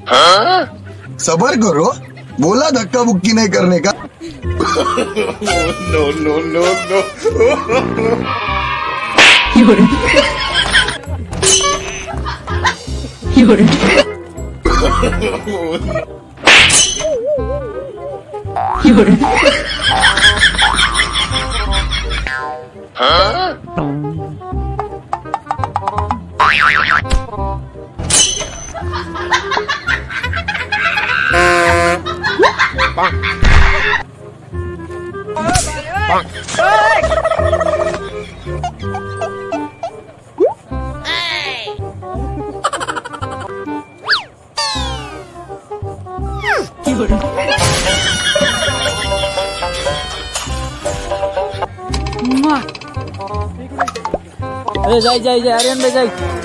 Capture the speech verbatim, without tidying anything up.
सबर करो, बोला धक्का बुक्की नहीं करने का। No no no no. যাই যাই যাই আরিয়ান ভাই যাই।